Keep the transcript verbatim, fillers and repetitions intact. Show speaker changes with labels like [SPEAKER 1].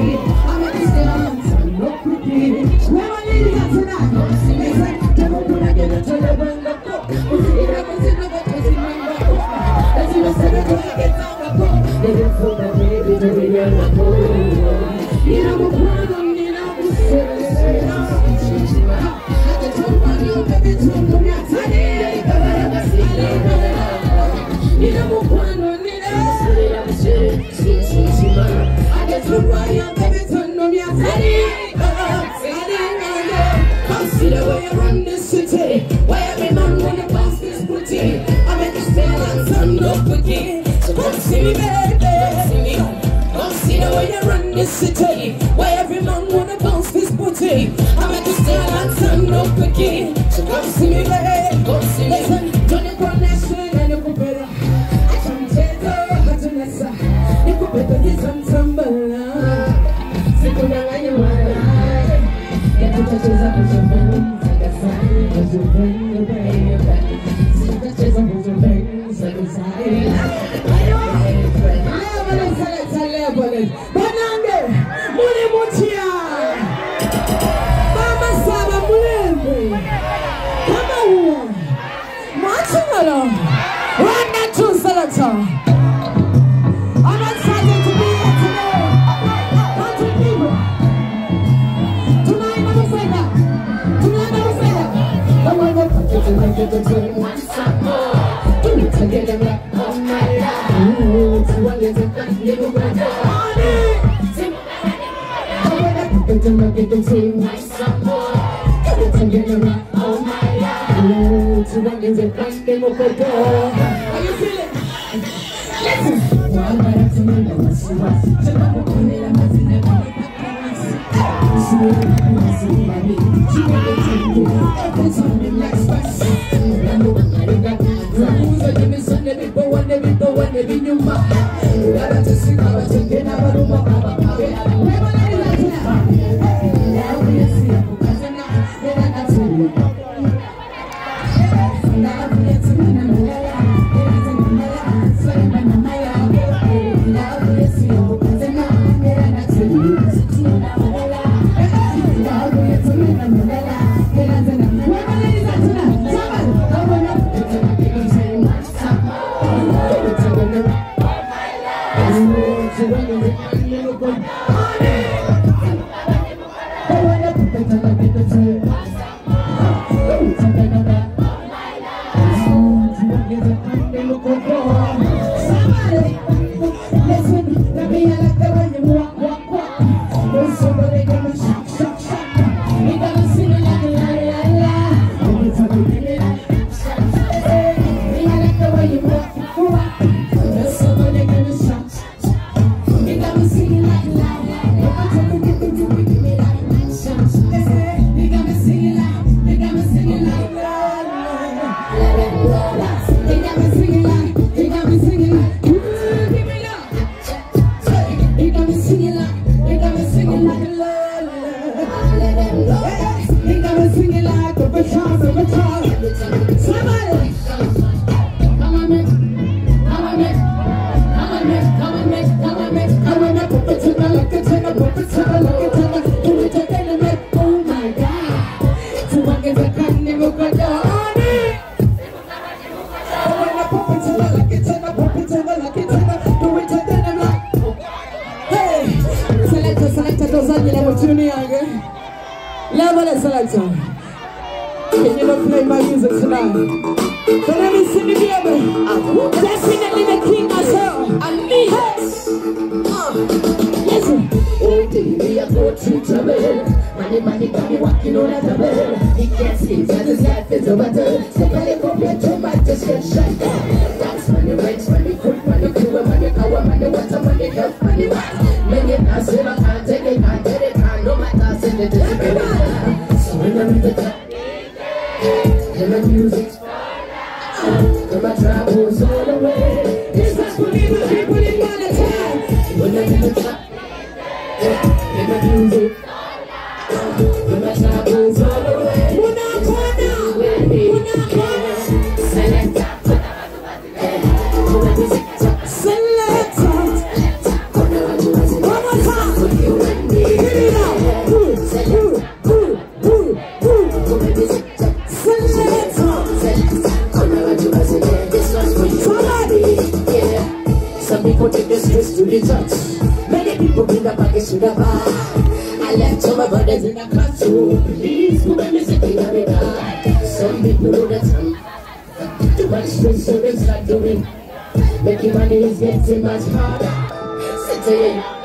[SPEAKER 1] quickie. I'm at the dance, I'm no quickie. Where my ladies are tonight? They say, never gonna get a turn up on the book. We'll see it up and see the book, we'll see my book. Let's see the seven when I get down the book. They didn't feel that baby, they didn't get the book. You know, we're proud of me, now we're serious. I just hope I know, baby, to know me, I tell you. You know, we're proud of me, now. I just hope I know, baby, to know me, I tell you. Come see the way you run this city. Why every man wanna bounce this booty? I make you stay and turn up again. So come see me, baby. Come see the way you run this city. Why every man wanna bounce this booty? I make you stay and turn up again. So come see me, baby. Come see me. Listen, don't you go next week and you go better. I can't take her, but you let's say you go better this and tumble. See you now when you wanna. Get to touch us up with your friends, like a sign, cause you bring your baby back. See you touch us up with your friends, like a sign. I have a select a level. Banange, Mune Mutia. Mama Saba Mune. Come on. Marching along. One and two selector. I'm excited to be here today. Country people. Tonight, never say that. Tonight, never say that. I want to put it like it to turn one side more. Do it together like all my life. Ooh, it's one is a good little brother. I want to put it like it to turn one side more. Do it together like all my life. Ooh, it's one is a good little brother. How you feeling? Listen. One better to me, no one's you are. So I'm going to let my thing never be back. See me, I see my baby. She never take me. It's on the next bus. I'm the one that got me. So give me some, let me go, let me go, let me do my. I got to see how I take it. I don't know about my baby. Never let it like that. Now we see it. Because I'm not, then I got to you. Now we see it. Now we see it. Level selector. Can you not play my music tonight? But let me sing the baby. Definitely the king myself. And me. Uh, listen. Oh baby, I go to trouble. Money, money, got me walking on a double. He can't sleep, cause his life is over. Take a little bit too much, just get shut down. That's money, rent, money, food, money, fuel, money, power, money, water, money, health, money, what? Many I say I can't take it, can't get it, can't no matter, send it to everyone. So when I'm in the top, and the music's and my travels all the way. It's not for me, but people in my time. When I'm in the top, and the music, and my travels all the way. When I'm corner, when I'm corner, select up, select up, select up, one more time. to the bar. I left all my brothers in the classroom. Please put my music in the car. Some people know that I'm too much stress, so they start doing. Making money is getting much harder. Sit